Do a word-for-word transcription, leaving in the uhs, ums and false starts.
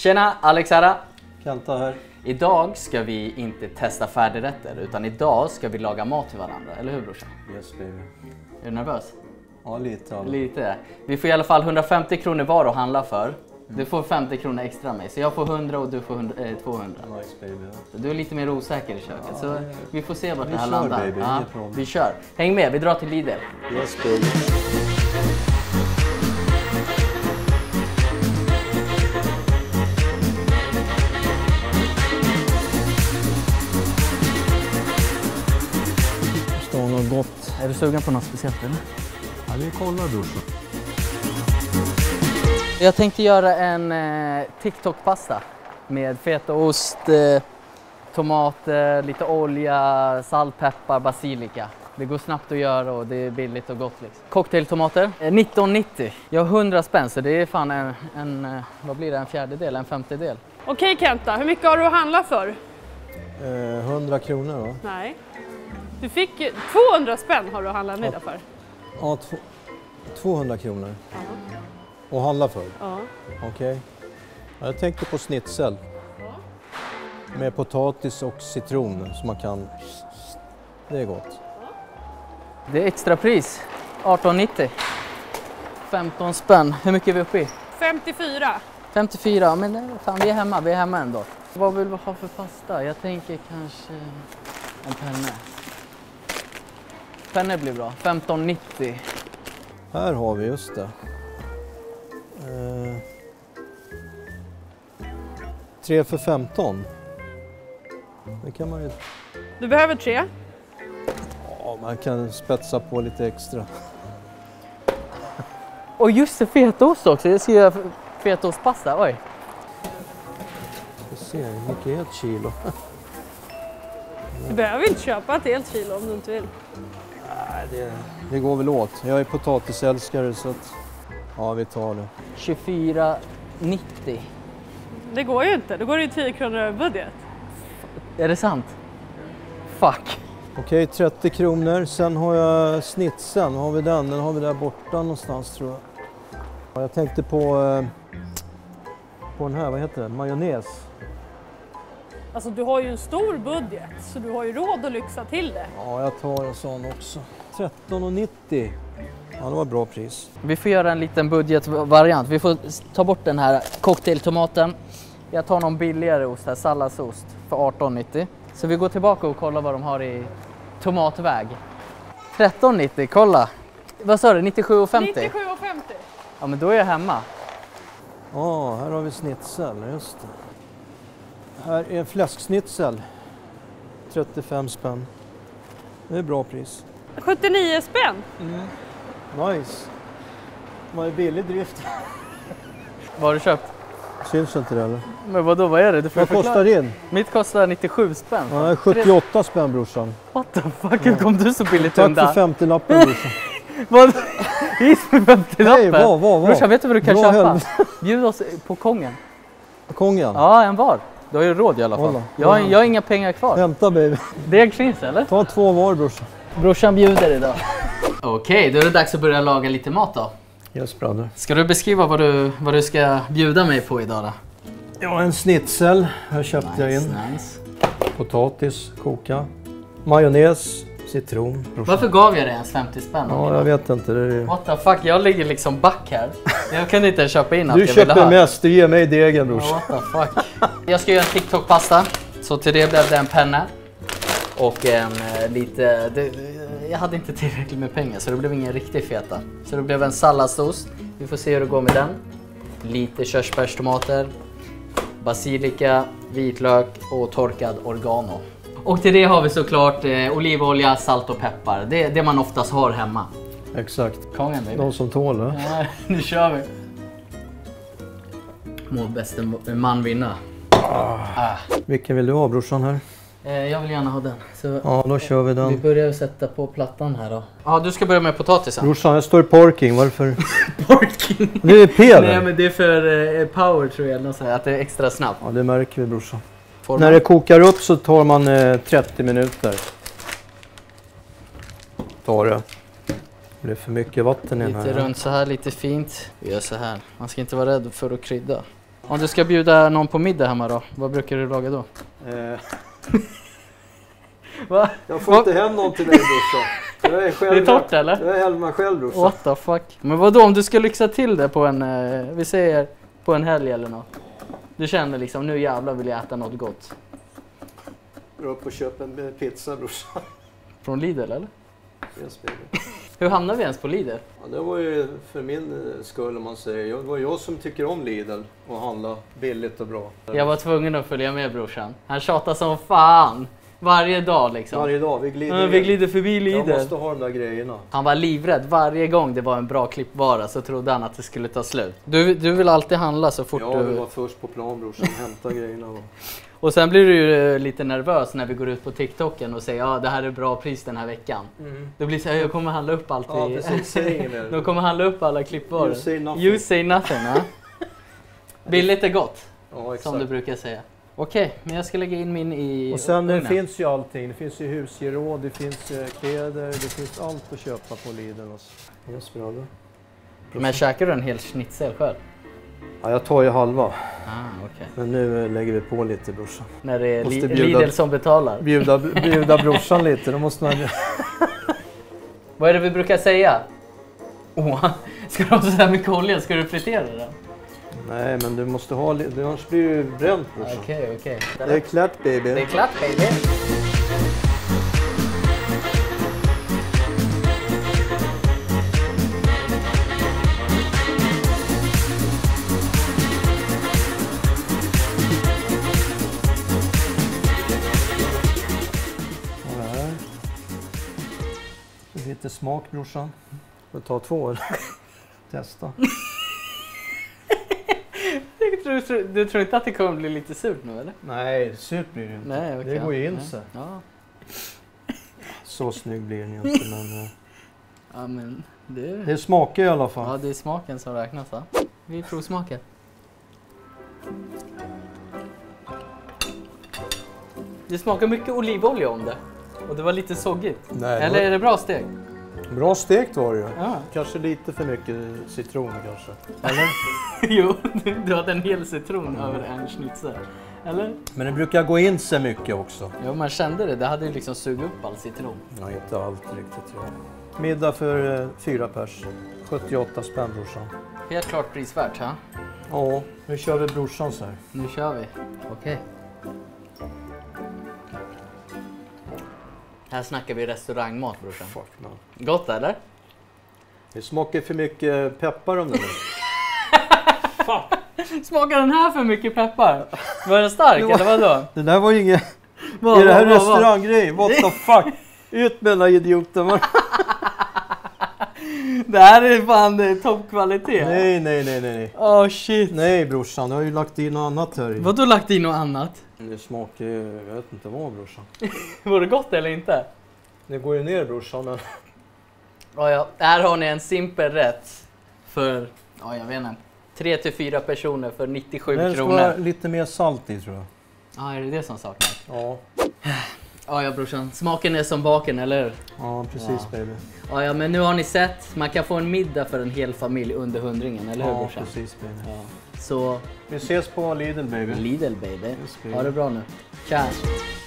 Tjena, Alex här. Kenta här. Idag ska vi inte testa färdigrätter utan idag ska vi laga mat till varandra, eller hur brorsan? Yes baby. Är du nervös? Ja, lite. Alltså. Lite. Vi får i alla fall hundrafemtio kronor var att handla för. Du får femtio kronor extra av mig, så jag får hundra och du får hundra, eh, tvåhundra. Nice baby. Du är lite mer osäker i köket, ja, så ja, ja. Vi får se vart vi det här kör, landar. Baby, ja, vi kör. Häng med, vi drar till Lidl. Yes baby. Det står något gott. Är du sugen på något speciellt eller? Ja, vi kollar brorsan. Jag tänkte göra en eh, TikTok-pasta med fetaost, eh, tomater, lite olja, salt, peppar, basilika. Det går snabbt att göra och det är billigt och gott liksom. Cocktailtomater, eh, nitton nittio. Jag har hundra spänn så det är fan en, en eh, vad blir det, en fjärdedel, en femtedel. Okej Kenta, hur mycket har du att handla för? Eh, hundra kronor va? Nej. Du fick tvåhundra spänn har du att handla middag för. Ja, tvåhundra kronor. Ja. Och handla för? Ja. Okej. Okay. Jag tänkte på schnitzel. Ja. Med potatis och citron som man kan... Det är gott. Ja. Det är extra pris. arton nittio. femton spänn. Hur mycket är vi uppe i? femtiofyra. femtiofyra, men fan vi är hemma, vi är hemma ändå. Vad vill vi ha för pasta? Jag tänker kanske en penne. Penne blir bra. femton nittio. Här har vi just det. Eh, tre för femton. Det kan man ju... Du behöver tre. Ja, man kan spetsa på lite extra. Och just det, fetaost också. Jag ska göra fetaostpasta. Oj. Vi ser, hur mycket är ett kilo? Du behöver inte köpa ett helt kilo om du inte vill. Nej, det, det går väl åt. Jag är potatisälskare så att... Ja, vi tar det. tjugofyra nittio. Det går ju inte. Det går ju tio kronor över budget. Är det sant? Fuck. Okej, trettio kronor. Sen har jag snitsen. Har vi den? Den har vi där borta någonstans tror jag. Jag tänkte på... Eh, på den här, vad heter det? Majonnäs. Alltså du har ju en stor budget så du har ju råd att lyxa till det. Ja, jag tar en sån också. tretton nittio. Ja, det var bra pris. Vi får göra en liten budgetvariant. Vi får ta bort den här cocktailtomaten. Jag tar någon billigare ost här, salladsost för arton nittio. Så vi går tillbaka och kollar vad de har i tomatväg. tretton nittio, kolla. Vad sa du, nittiosju femtio? nittiosju femtio. Ja, men då är jag hemma. Ja, här har vi snitsel, just det. Här är en fläsksnitsel. trettiofem spänn. Det är bra pris. sjuttionio spänn. Mm. Nice. Vad är billig drift? Vad har du köpt? Syns inte det eller? Men vadå, vad är det? Du får vad kostar din? Mitt kostar nittiosju spänn. Ja, sjuttioåtta spänn brorsan. What the fuck, hur kom du så billigt Tack undan? för femtio-lappen brorsan. Vad? Giss med femtio-lappen? Nej, vad, vad, vad? Brorsan, vet du vad du kan Bra köpa? helvete. Bjud oss på kongen. Kongen? Ja, en var. Du har ju råd i alla fall. Hålla. Jag, har, jag har inga pengar kvar. Hämta baby. Deg finns eller? Ta två var brorsan. Brorsan bjuder idag. Okej, okay, då är det dags att börja laga lite mat då. Yes brother. Ska du beskriva vad du, vad du ska bjuda mig på idag då? Ja, en snitsel. Här köpte nice, jag in. Nice. Potatis, koka. Majonnäs, citron. Brorsan. Varför gav jag dig ens femtio spänn? Ja, jag vet inte. Det är... What the fuck, jag ligger liksom back här. Jag kunde inte köpa in allt du jag ville ha. Du köper mest, du ger mig degen brorsan. Ja, what the fuck. Jag ska göra en TikTok-pasta. Så till det blev det en penna. Och en eh, lite... Det, jag hade inte tillräckligt med pengar så det blev ingen riktig feta. Så det blev en salladsost. Vi får se hur det går med den. Lite körsbärstomater. Basilika, vitlök och torkad oregano. Och till det har vi såklart eh, olivolja, salt och peppar. Det är det man oftast har hemma. Exakt. Kongen, baby. De som tål det. Ja, nu kör vi. Må bästa man vinna. Ah. Ah. Vilken vill du ha brorsan här? Eh, jag vill gärna ha den. Så ja, då kör vi den. vi börjar sätta på plattan här då. Ja, du ska börja med potatisen. Brorsan, jag står parking. Varför? Parking? Det är P eller? Nej, men det är för eh, power tror jag. Något så här, att det är extra snabbt. Ja, det märker vi brorsan. Får När man... det kokar upp så tar man eh, trettio minuter. Tar det. Det blir för mycket vatten i den här. Lite runt så här, lite fint. Vi gör så här. Man ska inte vara rädd för att krydda. Om du ska bjuda någon på middag hemma då, vad brukar du laga då? Eh, Va? jag får inte hem någon till dig brorsan. Jag är själv, Det är torrt eller? Jag är Helma själv brorsan. What the fuck? Men vad då om du ska lyxa till det på en, eh, vi säger på en helg eller något. Du känner liksom, nu jävlar vill jag äta något gott. Gå upp och köpa en pizza brorsan. Från Lidl eller? Yes, baby. Hur hamnar vi ens på Lidl? Ja, det var ju för min skull om man säger. Det var jag som tycker om Lidl och handla billigt och bra. Jag var tvungen att följa med brorsan. Han tjatar som fan. Varje dag liksom. Varje dag, vi glider, Ja, vi glider förbi Lidl. Jag måste ha de där grejerna. Han var livrädd. Varje gång det var en bra klippvara så trodde han att det skulle ta slut. Du, du vill alltid handla så fort Ja, du... vi var först på plan brorsan, hämta grejerna. Och... och sen blir du ju lite nervös när vi går ut på TikToken och säger ja, det här är bra pris den här veckan. Mm. Då blir det så här, jag kommer handla upp allt. Ja, i... precis. Säg inget mer. Då kommer handla upp alla klippvaror. You say nothing. You say nothing, ja. Billigt är gott, Ja, exakt. som du brukar säga. Okej, men jag ska lägga in min i... Och sen det ugnen. finns ju allting. Det finns ju husgeråd, det finns eh, kläder, det finns allt att köpa på Lidl. Yes, bra då. Men käkar du en hel schnitzel själv? Ja, jag tar ju halva. Ah, okej. Men nu eh, lägger vi på lite brorsan. När det är Måste li- bjuda- Lidl som betalar. Bjuda, bjuda brorsan lite, då måste man... Vad är det vi brukar säga? Åh, ska du ha så här mycket olja? Ska du fritera den? Nej, men du måste ha lite, annars blir du bränt brorsan. Okej, okej. Det är klart baby. Det är klart, baby. Lite smak brorsan. Vi tar två eller? Testa. Du tror, du tror inte att det kommer bli lite surt nu eller? Nej, surt blir det inte. Nej, okej. Det går ju in Nej. sig. Ja. Så snygg blir den ju inte men... eh, Ja men det... Det smakar i alla fall. Ja, det är smaken som räknas va? Vi provsmakar. Det smakar mycket olivolja om det. Och det var lite soggigt. Nej, det Eller var- är det bra steg? Bra stekt var det ju. Ja. Kanske lite för mycket citron kanske. Eller? Jo, du, du hade en hel citron över en schnitzel. Eller? Men det brukar gå in sig mycket också. Ja, man kände det. Det hade ju liksom sugit upp all citron. Ja, inte allt riktigt. Ja. Middag för eh, fyra pers. sjuttioåtta spänn brorsan. Helt klart prisvärt, ha? Ja, nu kör vi brorsans här. Nu kör vi. Okej. Här snackar vi restaurangmat, brorsan. Fuck man. Gott, eller? Det smakar för mycket peppar om det nu. Smakar den här för mycket peppar? Var den stark, Det var- eller vadå? Det där var ju inget... Vad, är det här vad, vad, vad? restauranggrej? What the fuck? Ut med den här idioten. Det här är fan eh, toppkvalitet. Nej, nej, nej, nej, nej. Åh, shit. Nej brorsan, du har ju lagt in något annat här i. Vadå lagt in något annat? Det smakar ju, jag vet inte vad brorsan. Var det gott eller inte? Det går ju ner brorsan men... Ja, ja. Här har ni en simpel rätt för, ja jag vet inte, tre till fyra personer för nittiosju Det ska kronor. vara lite mer salt i tror jag. Ja, är det det som saknas? Ja, Ja, ja brorsan. Smaken är som baken, eller hur? ja precis Ja. baby. Ja, ja, men nu har ni sett. Man kan få en middag för en hel familj under hundringen, eller hur Ja, brorsan? precis baby. Ja. Så, Vi ses på Lidl baby. Lidl baby. Yes, baby. Ha det bra nu. Tja!